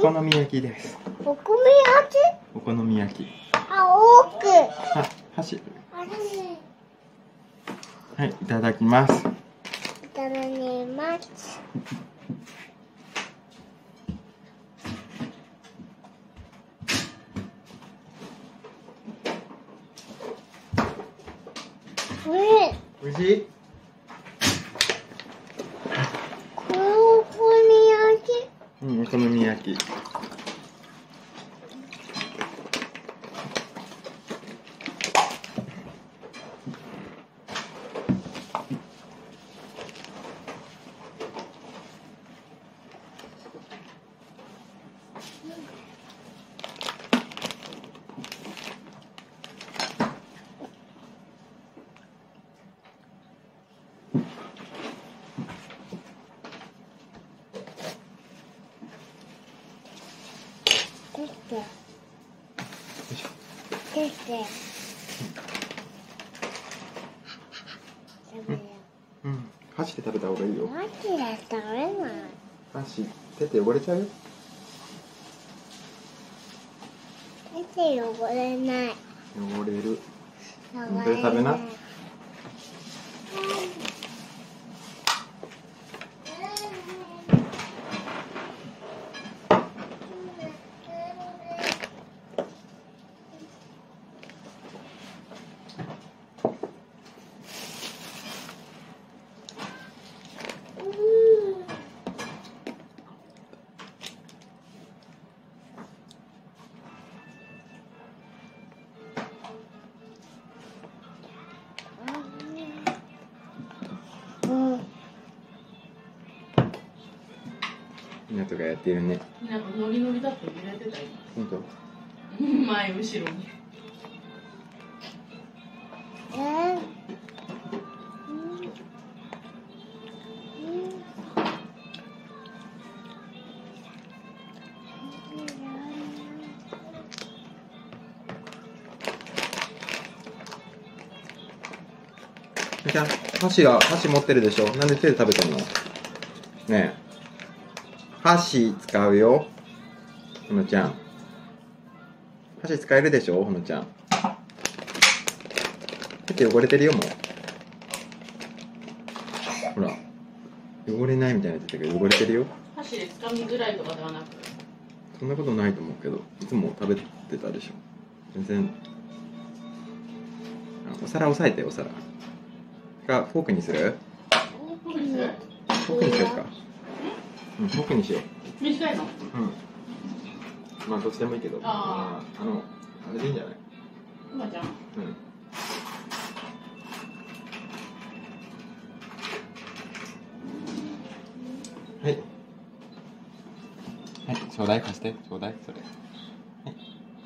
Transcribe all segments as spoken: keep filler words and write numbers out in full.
好み焼きです。 お好み焼き？ お好み焼き。 あ、奥。 あ、箸。はい、いただきます。 いただきます。 おいしい？ これお好み焼き？ うん、お好み焼き。 出て。出て。 うん、箸で食べた方がいいよ。 箸で食べない。 箸、手って汚れちゃうよ。 手で汚れない。 汚れる。 汚これ食べな。みなとがやってるね。 なんかノリノリだって揺れてたよ。 本当？ 前後ろに。 えーじゃあ、箸が、箸持ってるでしょ。なんで手で食べてんの？ねえ。箸使うよ。ほのちゃん。箸使えるでしょ、ほのちゃん。手って汚れてるよ、もう。ほら。汚れないみたいになってたけど、汚れてるよ。 箸で掴みづらいとかではなく。 そんなことないと思うけど、いつも食べてたでしょ。全然。あ、お皿押さえて、お皿。か、フォークにする？ フォークにする？ フォークにしようか。うん、フォークにしよう。 短いの？ うん。まあ、どっちでもいいけど。 ああ、あの、あれでいいんじゃない？ おばちゃん。 うん。はい。はい、ちょうだい、貸して、ちょうだい、それ。はい。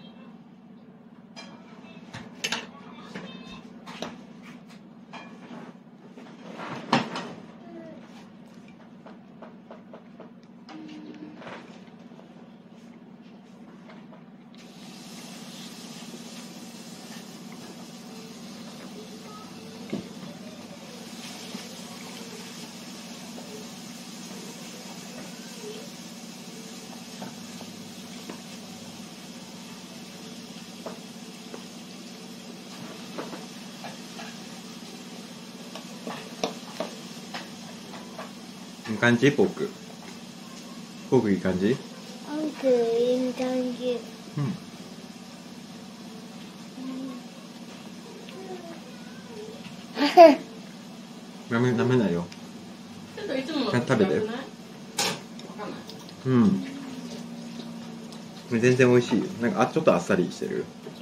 いい感じ？ポーク。ポークいい感じ？ ポークいい感じ。 うん。なめ、なめないよ。 ちょっといつものちゃんと食べて。 わかんない。 うん。全然美味しいよ。なんか、あ、ちょっとあっさりしてる。 そう。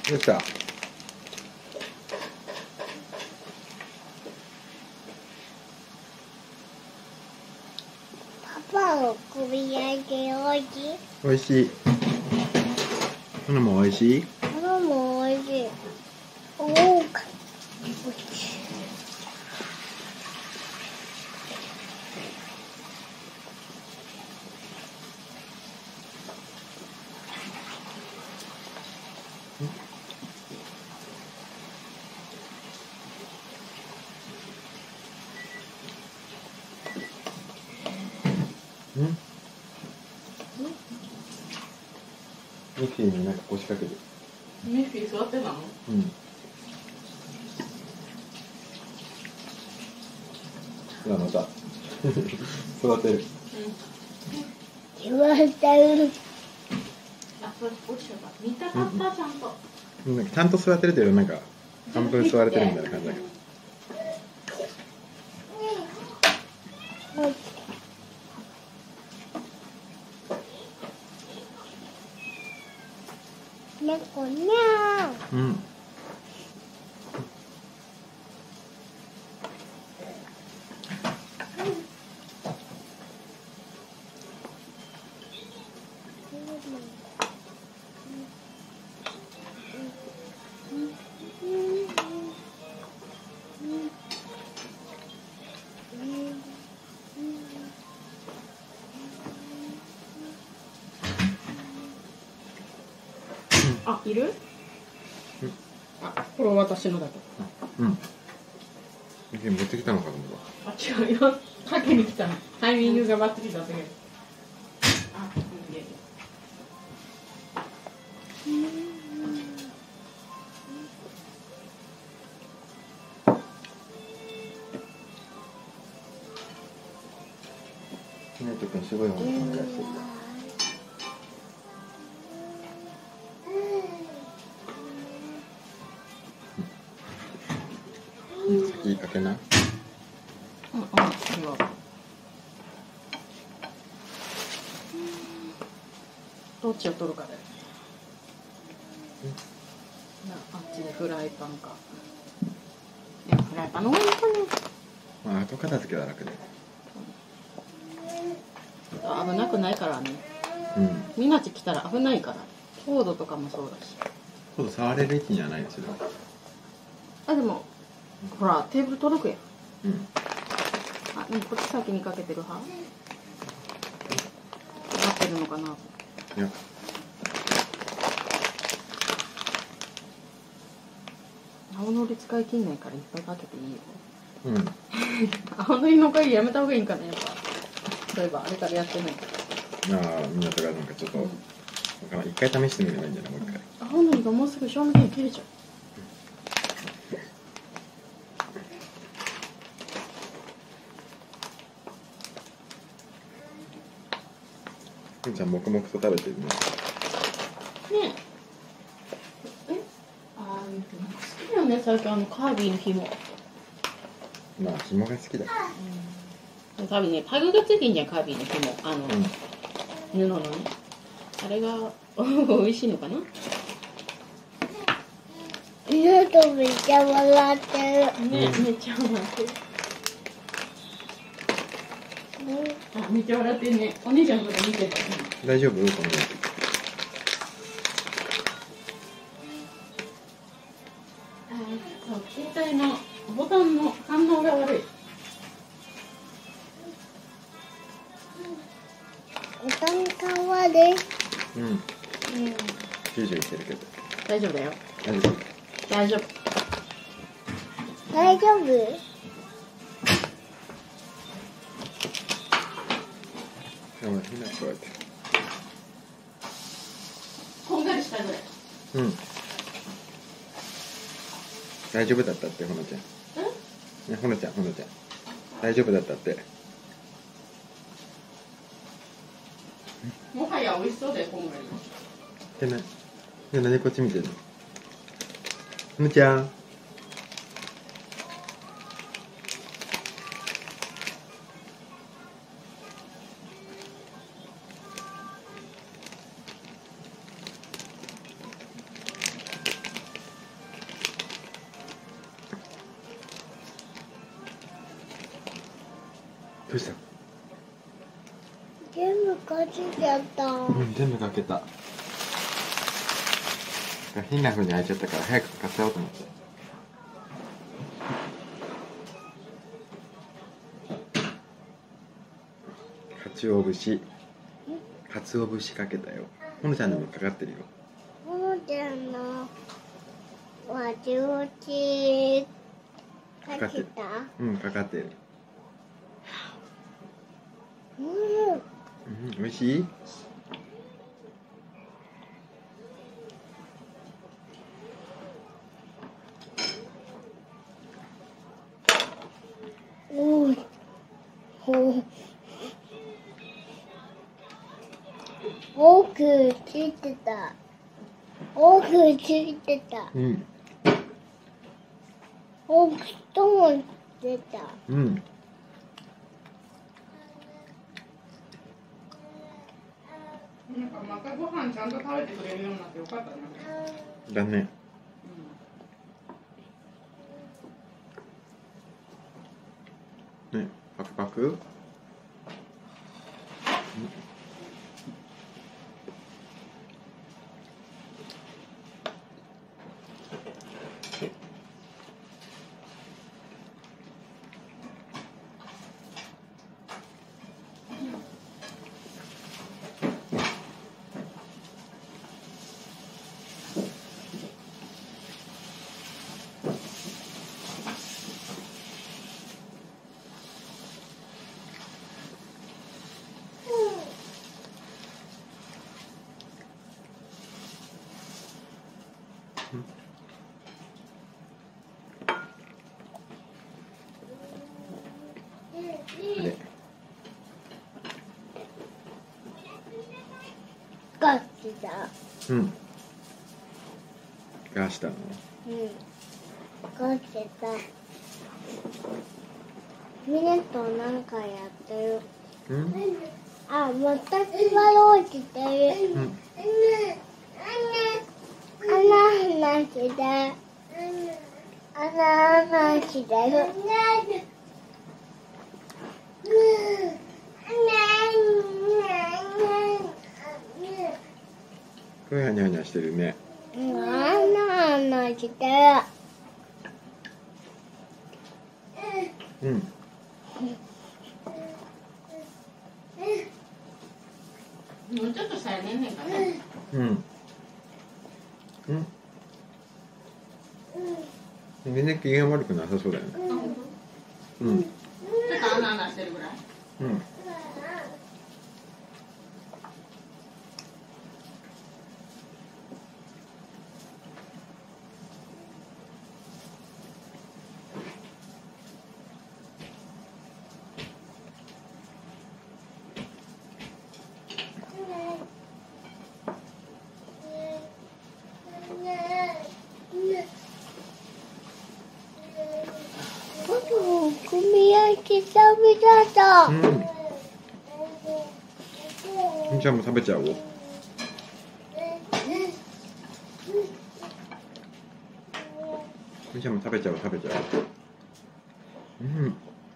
どうした？ パパの首焼きおいしい。 おいしい。このもおいしい。 これもおいしい。おお。 うん。ミッフィーになんか腰掛けてる。 ミッフィー座ってたの？ うん。ほらまた育てる。 言われてる。 あ、それ落ちちゃった。見たかったちゃんと。 なんかちゃんと座ってるというよりなんか半分座れてるみたいな感じだけど。 猫にゃー。 うん。 あ、いる？ うん。 あ、これ私のだけ。 うん。持ってきたのかと思っあ、違うよ。かけに来たの。タイミングがバッチリだったけど。あ、いいね。 た。ねとくんすごい本考えしてる。いいかけな。 うんうん、違う。どっちを取るかで。なあっちでフライパンか。いや、フライパンの方がいいかまあ後片付けは楽で。 な。危なくないからね。 うん。 みなち来たら危ないから。コードとかもそうだし。 ちょっと触れる位置にはないですよ。 あ、でも、ほら、テーブル届くやん。 うん。 あ、でもこっち先にかけてる派？合ってるのかな？ いや。 青のり使い切んないからいっぱいかけていいよ。 うん。 青のりの会やめた方がいいんかな、やっぱ。そういえば、あれからやってないから。 ああ、みんなとかなんかちょっと、わからん。一回試してみればいいんじゃない？もう一回。 青のりがもうすぐ賞味期限切れちゃう。 ふんちゃん黙々と食べてるね。 ねえ。え、あー、なんか好きだよね、最近あのカービィの紐。 まあ紐が好きだ。 うん、多分ね、タグがついてんじゃん、カービィの紐。あの、 うん。 布のね。あれが美味しいのかな。 犬とめっちゃ笑ってる。 ね、めっちゃ笑ってる。あ、めっちゃ笑ってるね。お姉ちゃんのこと見てた。 大丈夫？このあ、そう、携帯のボタンの反応が悪い。 ボタン変わる。 うん。 うん。 ジュージュー言ってるけど。 大丈夫だよ。 大丈夫？ 大丈夫。 大丈夫？ あ、まあ、ひなこうやって。 こんがりしたぐらい。 うん。大丈夫だったって、ほのちゃん。ね、ほのちゃん、ほのちゃん。大丈夫だったって。 もはや美味しそうだよ、こんがり。 でな、で、何こっち見てるの？ほのちゃん。 うした？ 全部かけちゃった。 うん全部かけた。変な風に開いちゃったから早く使っちゃおうと思って。かつお節かつお節かけたよ。ほのちゃんのもかかってるよ。 ほのちゃんのわちおちかけた。 うんかかってる。 うん。 うん美味しい？ おーお多くついてた。多くついてた。 うん。 多くとも出た。 うん。 なんかまたご飯ちゃんと食べてくれるようになってよかったね。 だね。ね、パクパク。で、 ガチだ。 うん。ガしたの？ うん。ガチだ。ミネとなんかやってる。 うん。 あ、また縛ろうとしてる。 うん。 穴穴してる。穴穴してる。 ふにゃにゃにゃしてるね。 穴穴してる。 うん。 もうちょっとしたら寝んねんかね。 うん。うん。全然機嫌悪くなさそうだよね。 あ、本当？ うん。 ちょっと穴穴してるぐらい。 うん。 組み焼き久々だ。 うん。みーちゃんも食べちゃおう。みーちゃんも食べちゃおう食べちゃおう。うん。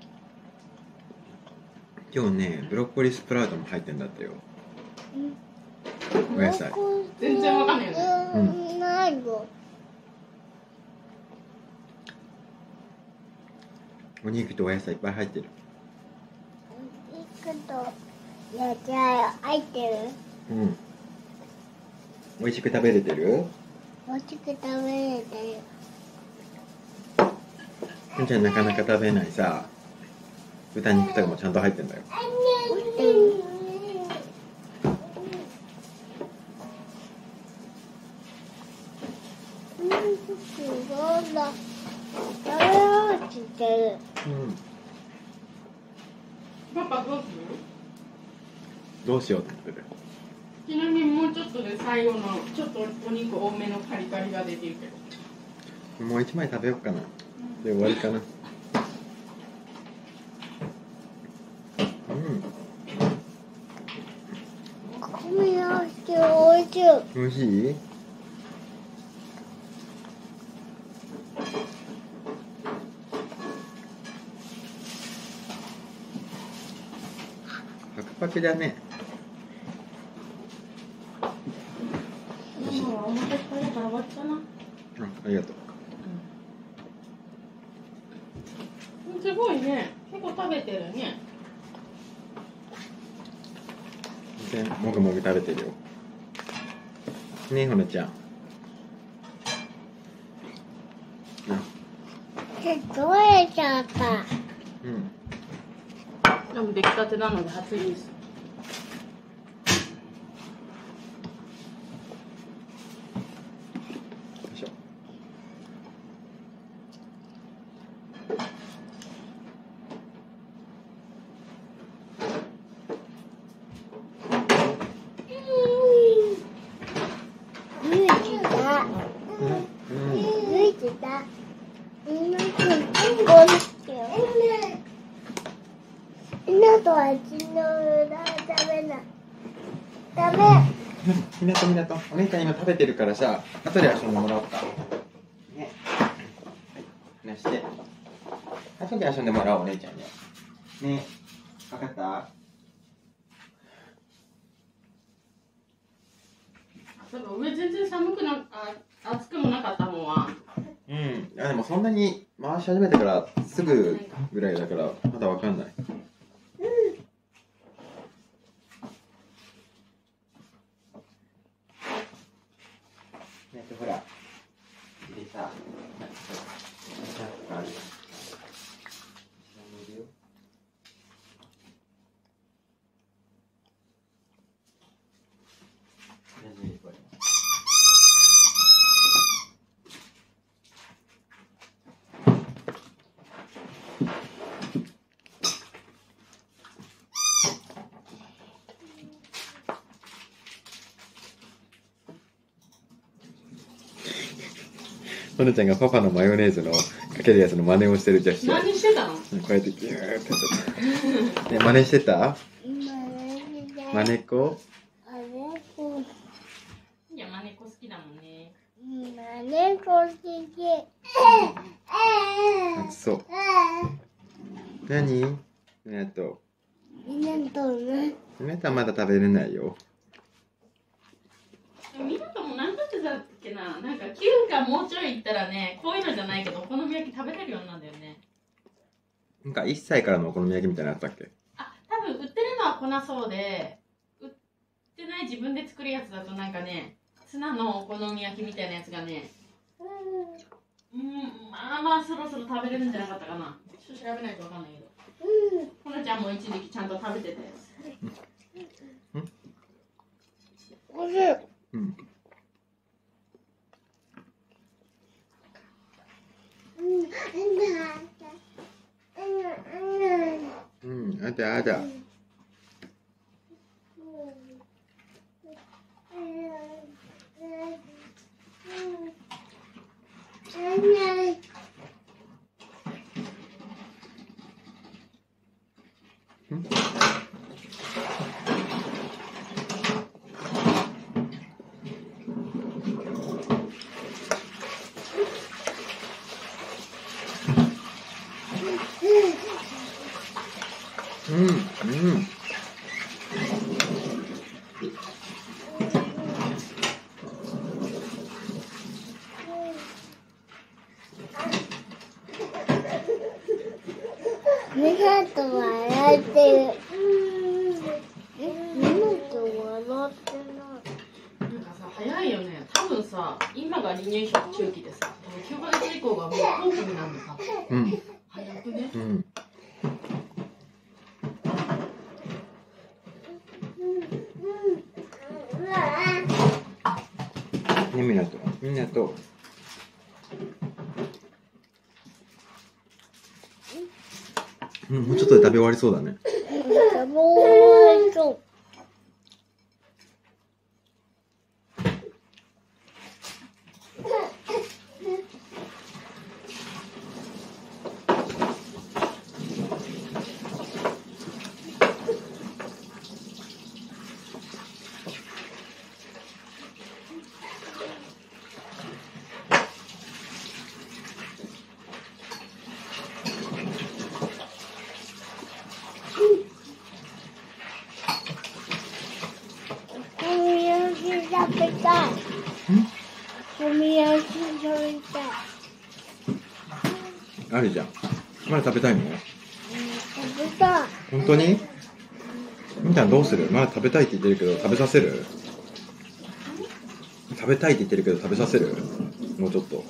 今日ねブロッコリースプラウトも入ってんだってよ。お野菜。 全然わかんないよね。 うん。ないよ。 お肉とお野菜いっぱい入ってる。 お肉と野菜入ってる。 うん。美味しく食べれてる？ 美味しく食べれてる。 みーちゃんなかなか食べないさ豚肉とかもちゃんと入ってんだよ。 うんそうだ。食べようとしてる。 うん。 パパどうする？ どうしようと思ってる。 ちなみにもうちょっとで最後のちょっとお肉多めのカリカリができるけど。 もう一枚食べようかな。で終わりかな。うん。 組み合わせおいしい。 美味しい？ パクパクだね。 ママはお腹いっぱいだから終わったな。 あ、ありがとう。 すごいね。結構食べてるね。 全然もぐもぐ食べてるよ。ねえ、ほのちゃん。 どれちゃった。 うん。 でも出来たてなので熱いです。 よいしょ。 ゆいちだ。 うん。うん。 ゆいちだ。うんこ犬とは血の裏食べない。ダメ。 みなとみなと、お姉ちゃん今食べてるからさ、後で遊んでもらおうか。ね。はい。離して。後で遊んでもらおう、お姉ちゃんに。ね。わかった？ そういえば上全然寒くなあ暑くもなかったもんは。 うん。あ、でもそんなに回し始めてからすぐぐらいだからまだわかんない。ね、ほら。でさ、シャツがある。ほのちゃんがパパのマヨネーズのかけるやつの真似をしてるジャッシュ。 何してたの？ こうやってギューってやってた。ね、真似してた？真似っこ？ あれこ。 いや、マネコ好きだもんね。 まねこ好き。 あ、そう。何？みなと。 みんなとね。 みなとはまだ食べれないよ。 みなとも何だってだっけな、なんかきゅうかもうちょい行ったらね、こういうのじゃないけどお好み焼き食べれるようになるんだよね。 なんかいっさいからのお好み焼きみたいなのあったっけ？ あ、多分売ってるのは粉そうで、売ってない自分で作るやつだとなんかね、ツナのお好み焼きみたいなやつがね、うん、まあまあそろそろ食べれるんじゃなかったかな。ちょっと調べないとわかんないけど。ほなちゃんも一時期ちゃんと食べてたやつ。 おいしい。 うん。うん、あだあだ。うん、うん。 みなと笑ってる。え、みなと笑ってない。 なんかさ、早いよね。多分さ、今が離乳食中期でさ、きゅうかげつ以降がもう後期になるのさ。 うん。 早くね。 うん。ね、みなと、みなと。うん、もうちょっとで食べ終わりそうだね。 食べ終わりそう。 あるじゃん。まだ食べたいの？ 食べたい。 本当に？みーちゃんどうする？まだ食べたいって言ってるけど食べさせる？食べたいって言ってるけど食べさせる？もうちょっと。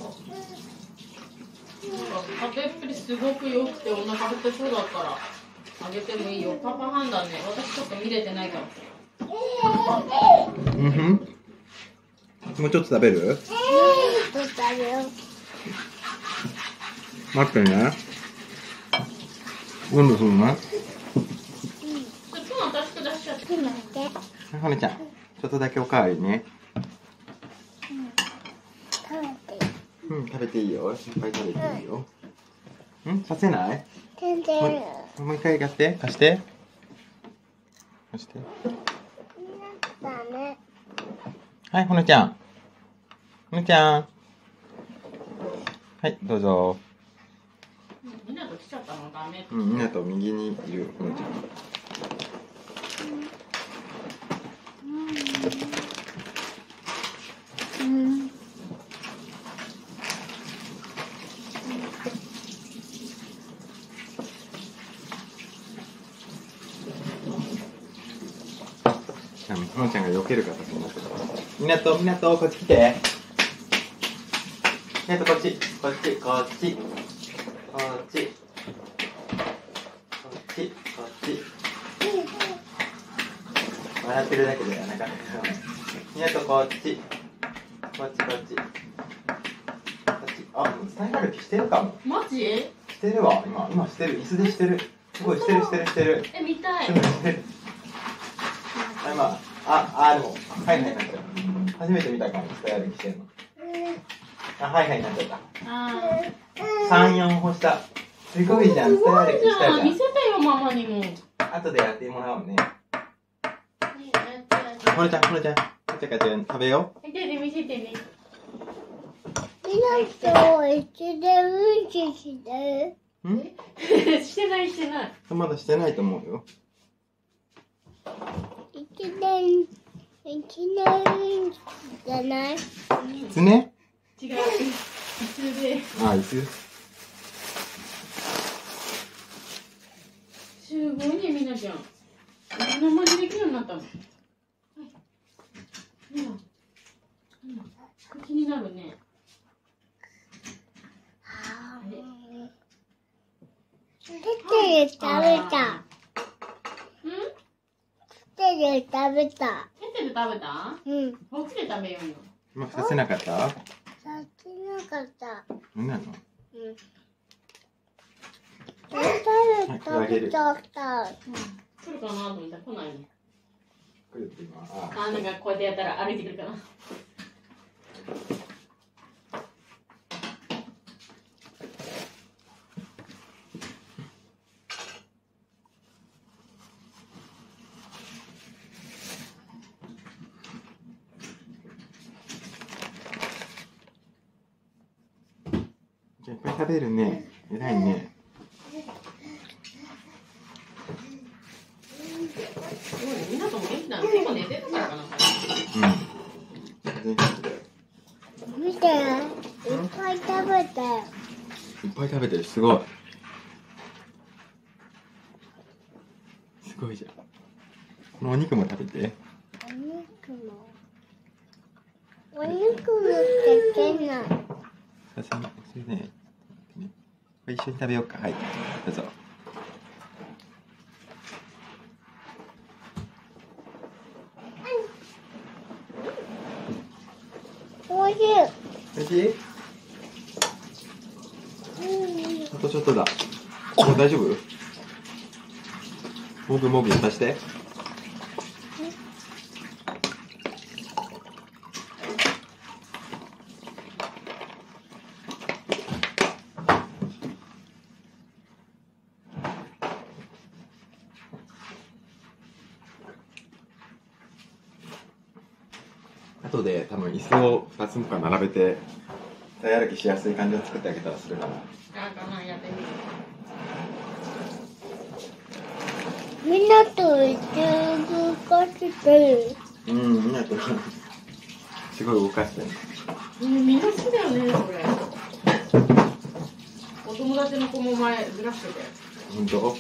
食べっぷりすごく良くてお腹減ってそうだったらあげてもいいよ。パパ判断ね。私ちょっと見れてないから。 うんふん。もうちょっと食べる？ もうちょっと食べよう。 待ってね。なんでそんな？ ちょっと私下しちゃって。 ちょっと待って。 はねちゃん、ちょっとだけおかわりね。 食べて。 うん、食べていいよ。いっぱい食べていいよ。うん、させない？ 全然。 もうもう一回やって。貸して。貸して。 だね。 はい、ほのちゃん。ほのちゃん。はい、どうぞ。 みんなと来ちゃったのダメ。 うん、みなと右にいるほのちゃん。 うん。 ほのちゃんが避ける形になってる。みなと、みなと、こっち来て。みなと、こっち、こっち、こっち。こっち。こっち、こっち。笑ってるだけで、なんか。みなと、こっち。こっち、こっち。こっち。あ、伝えられる気してるかも。 マジ？ してるわ、今、今してる、椅子でしてる。すごい、してる、してる、してる。 え、見たい。 してる。あ、今、あ、あ、でも、はいはいなっちゃう。初めて見たかも、伝え歩きしてるの。あ、はいはいなっちゃった。 あ三四歩した。すごいじゃん、伝え歩きしたじゃん。 見せてよ、ママにも。 後でやってもらおうね。ほのちゃん、ほのちゃん、カチャカチャ食べよ見てね、見せてね。 みなといつでうんちしてう。ん？ してない、してない。 まだしてないと思うよ。 る？一年、一年うんちじゃない？ つね？ 違う。椅子で。 あ、椅子。 すごいね、みなちゃん。こんな真似できるようになったの。はい。みな。みな。気になるね。 テテル食べた。 うん？ テテル食べた。 テテル食べた？ うん。 こっちで食べようよ。 今させなかった？ させなかった。 何なの？ うん。テテル食べちゃった。 来るかなと思ったら来ないね。 来るって今。ああ、なんかこうやってやったら歩いてくるかな。 じゃあいっぱい食べるね。偉いね。 すごいね、みんなとも元気なの。結構寝てたからかな。 うん。全然だよ。 見て、いっぱい食べたよ。 いっぱい食べてる、すごい。すごいじゃん。このお肉も食べて。 お肉も。お肉もつけない。 さすがに、それね。これ一緒に食べようか。はい。どうぞ。 おいしい。 おいしい？あとちょっとだ。もう大丈夫？もぐもぐさして。後で多分椅子をふたつか並べて手歩きしやすい感じを作ってあげたらするかな。 あ、かな、やってみる。 みんなと一緒動かしてる。 うん、みんなとすごい動かしてる。 うん、みんな好きだよね、これ。 お友達の子も前ずらしてて。 ほんと？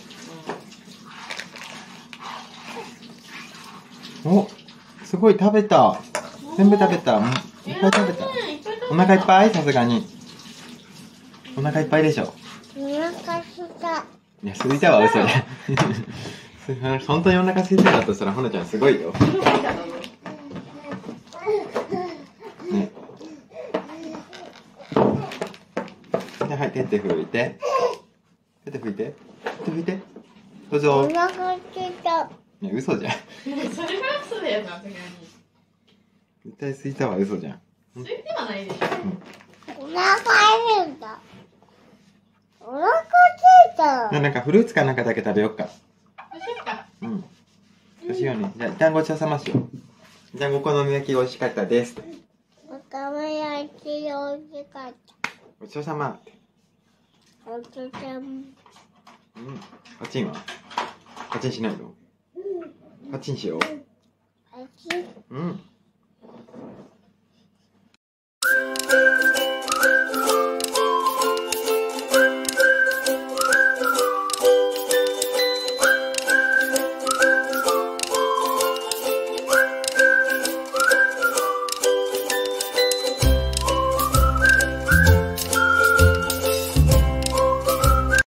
お、すごい食べた。全部食べた。いっぱい食べた。お腹いっぱい？さすがに。お腹いっぱいでしょ。 お腹すいた。 いや、空いたわ、嘘で。本当にお腹空いただとしたら、ほのちゃんすごいよ。ね。じゃあ、はい、手って拭いて。手で拭いて。手拭いて。どうぞ。 お腹すいた。 いや、嘘じゃん。 それは嘘だよ、さすがに。 絶対空いたわ、嘘じゃん。 空いてはないでしょ。 お腹いるんだ。お腹すいた。 なんかフルーツかなんかだけ食べよっか。 どうしよっか。 うん。そうしようね。じゃあ、一旦ごちそうさましよう。じゃあ、お好み焼き美味しかったです。 お好み焼き美味しかった。 ごちそうさま。 おとちゃん。 うん。パチンはパチンしないの？パチンしよう。 あっち。 うん。